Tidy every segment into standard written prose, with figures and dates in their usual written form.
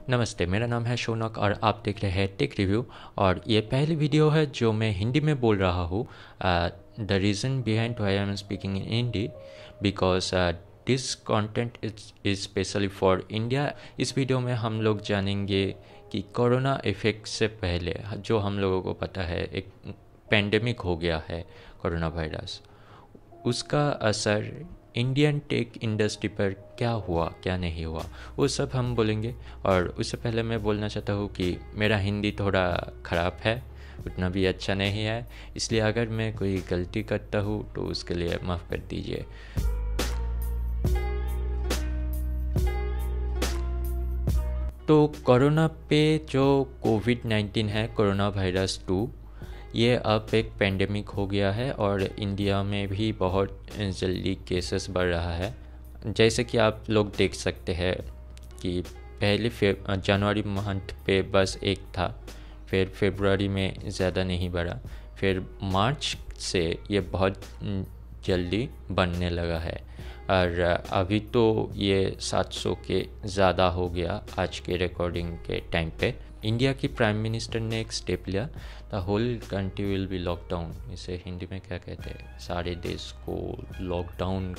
नमस्ते, मेरा नाम है शौनक और आप देख रहे हैं टेक रिव्यू। और ये पहली वीडियो है जो मैं हिंदी में बोल रहा हूँ। The reason behind why I am speaking in Hindi because this content is specially for India. इस वीडियो में हम लोग जानेंगे कि कोरोना इफेक्ट से पहले जो हम लोगों को पता है एक पेंडेमिक हो गया है कोरोना वायरस, उसका असर इंडियन टेक इंडस्ट्री पर क्या हुआ क्या नहीं हुआ वो सब हम बोलेंगे। और उससे पहले मैं बोलना चाहता हूँ कि मेरा हिंदी थोड़ा ख़राब है, उतना भी अच्छा नहीं है, इसलिए अगर मैं कोई गलती करता हूँ तो उसके लिए माफ़ कर दीजिए। तो कोरोना पे जो कोविड-19 है, कोरोना वायरस 2, ये अब एक पेंडेमिक हो गया है और इंडिया में भी बहुत जल्दी केसेस बढ़ रहा है। जैसे कि आप लोग देख सकते हैं कि पहले जनवरी मंथ पे बस एक था, फिर फरवरी में ज़्यादा नहीं बढ़ा, फिर मार्च से ये बहुत जल्दी बढ़ने लगा है और अभी तो ये 700 के ज़्यादा हो गया आज के रिकॉर्डिंग के टाइम पे। इंडिया की प्राइम मिनिस्टर ने एक स्टेप लिया, the whole country will be lockdown. इसे हिंदी में क्या कहते हैं, सारे देश को लॉकडाउन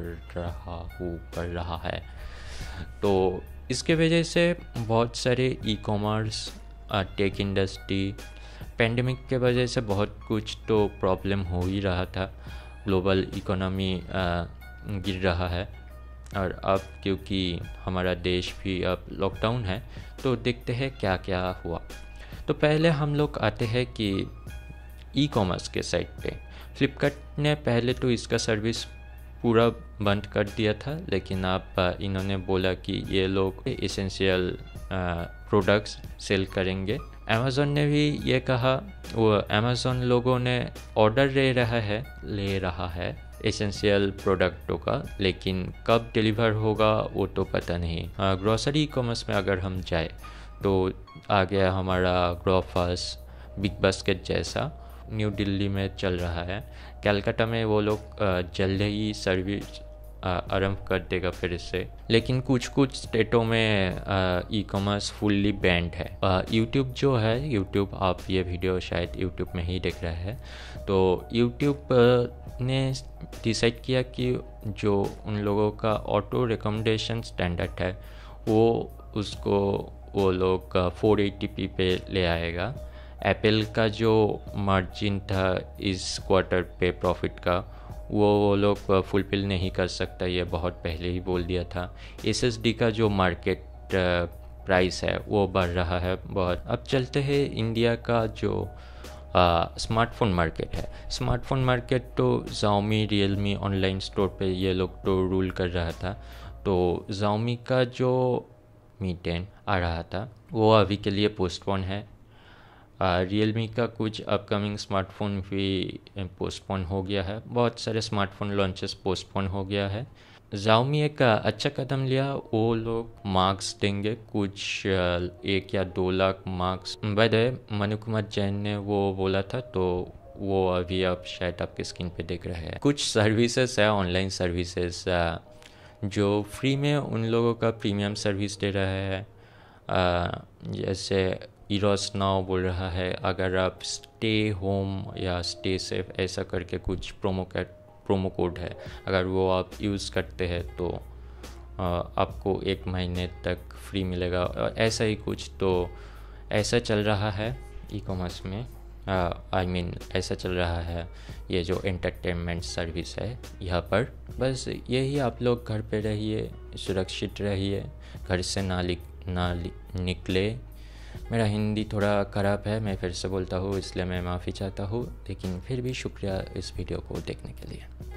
कर रहा है। तो इसके वजह से बहुत सारे e-commerce, tech industry, pandemic के वजह से बहुत कुछ तो प्रॉब्लम हो ही रहा था, ग्लोबल इकोनॉमी गिर रहा है। और अब क्योंकि हमारा देश भी अब लॉकडाउन है तो देखते हैं क्या क्या हुआ। तो पहले हम लोग आते हैं कि ई कॉमर्स के साइट पे फ्लिपकार्ट ने पहले तो इसका सर्विस पूरा बंद कर दिया था, लेकिन अब इन्होंने बोला कि ये लोग एसेंशियल प्रोडक्ट्स सेल करेंगे। अमेज़न ने भी ये कहा, वो अमेज़न लोगों ने ऑर्डर ले रहा है एसेंशियल प्रोडक्टों का, लेकिन कब डिलीवर होगा वो तो पता नहीं। ग्रोसरी कॉमर्स में अगर हम जाए तो आ गया हमारा ग्रोफर्स, बिग बास्केट जैसा न्यू दिल्ली में चल रहा है। कलकत्ता में वो लोग जल्द ही सर्विस आरंभ कर देगा फिर से, लेकिन कुछ स्टेटों में ई कॉमर्स फुल्ली बैंड है। यूट्यूब जो है, यूट्यूब, आप ये वीडियो शायद यूट्यूब में ही देख रहे हैं, तो यूट्यूब ने डिसाइड किया कि जो उन लोगों का ऑटो रिकमेंडेशन स्टैंडर्ड है वो लोग 480p पे ले आएगा। एप्पल का जो मार्जिन था इस क्वार्टर पे प्रॉफिट का, वो लोग फुलफिल नहीं कर सकता, ये बहुत पहले ही बोल दिया था। एसएसडी का जो मार्केट प्राइस है वो बढ़ रहा है बहुत। अब चलते हैं इंडिया का जो स्मार्टफोन मार्केट है। स्मार्टफोन मार्केट तो Xiaomi, Realme ऑनलाइन स्टोर पे ये लोग तो रूल कर रहा था। तो Xiaomi का जो Mi 10 आ रहा था वो अभी के लिए पोस्टपोन है। Realme का कुछ अपकमिंग स्मार्टफोन भी पोस्टपोन हो गया है, बहुत सारे स्मार्टफोन लॉन्चेस पोस्टपोन हो गया है। Xiaomi एक अच्छा कदम लिया, वो लोग मार्क्स देंगे, कुछ 1 या 2 lakh marks. By the way, Manu Kumar Jain ने वो बोला था, तो वो अभी आप शायद आपके स्क्रीन पे देख रहे हैं। कुछ सर्विसेज है, ऑनलाइन सर्विसेज, जो फ्री में उन लोगों का प्रीमियम सर्विस दे रहा है। जैसे इरोस नाउ बोल रहा है, अगर आप स्टे होम या स्टे सेफ ऐसा करके कुछ प्रोमो कोड है, अगर वो आप यूज़ करते हैं तो आपको 1 महीने तक फ्री मिलेगा, और ऐसा ही कुछ। तो ऐसा चल रहा है ई कॉमर्स में, ऐसा चल रहा है ये जो एंटरटेनमेंट सर्विस है यहाँ पर। बस यही, आप लोग घर पे रहिए, सुरक्षित रहिए, घर से ना निकले। मेरा हिंदी थोड़ा ख़राब है, मैं फिर से बोलता हूँ, इसलिए मैं माफ़ी चाहता हूँ, लेकिन फिर भी शुक्रिया इस वीडियो को देखने के लिए।